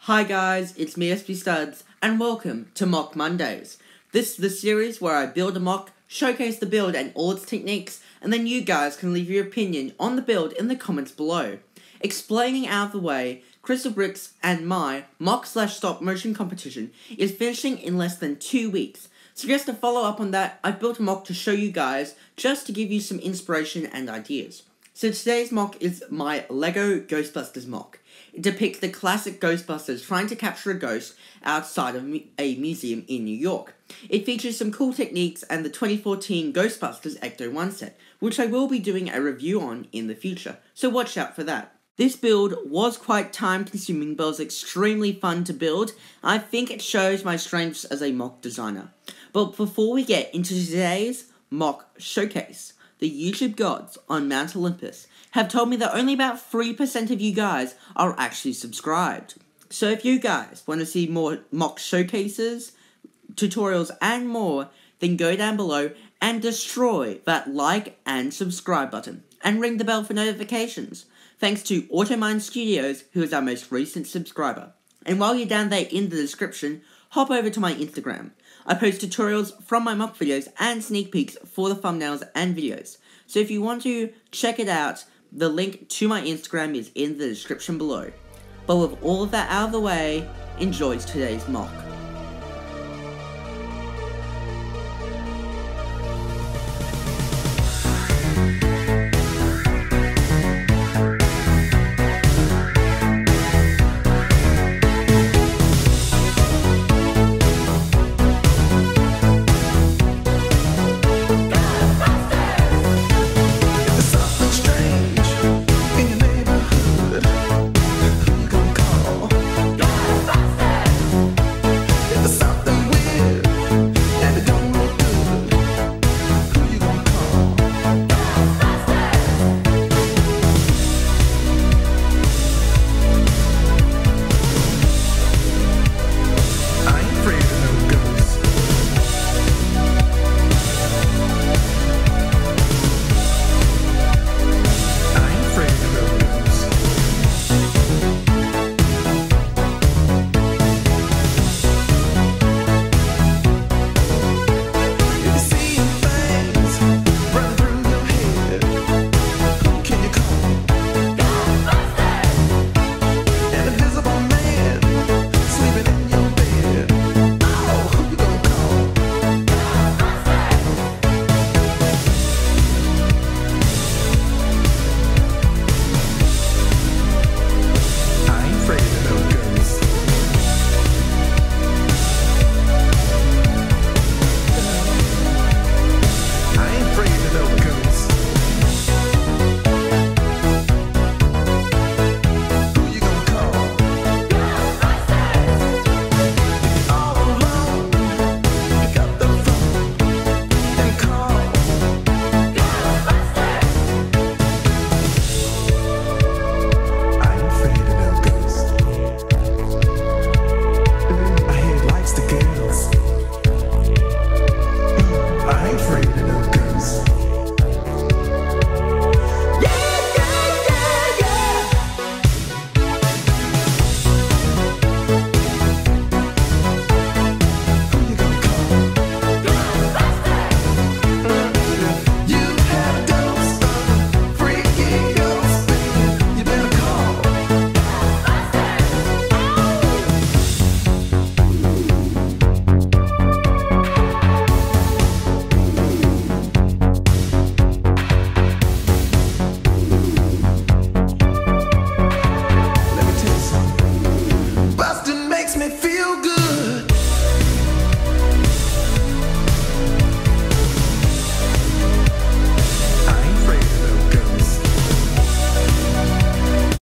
Hi guys, it's me SB Studs, and welcome to Mock Mondays. This is the series where I build a mock, showcase the build and all its techniques, and then you guys can leave your opinion on the build in the comments below. Explaining out of the way, Crystal Bricks and my mock/stop motion competition is finishing in less than 2 weeks. So just to follow up on that, I've built a mock to show you guys, just to give you some inspiration and ideas. So today's mock is my LEGO Ghostbusters mock. It depicts the classic Ghostbusters trying to capture a ghost outside of a museum in New York. It features some cool techniques and the 2014 Ghostbusters Ecto-1 set, which I will be doing a review on in the future, so watch out for that. This build was quite time consuming but was extremely fun to build. I think it shows my strengths as a mock designer. But before we get into today's mock showcase, the YouTube gods on Mount Olympus have told me that only about 3% of you guys are actually subscribed. So if you guys want to see more mock showcases, tutorials and more, then go down below and destroy that like and subscribe button and ring the bell for notifications. Thanks to Automine Studios, who is our most recent subscriber. And while you're down there in the description, hop over to my Instagram. I post tutorials from my mock videos and sneak peeks for the thumbnails and videos. So if you want to check it out, the link to my Instagram is in the description below. But with all of that out of the way, enjoy today's mock.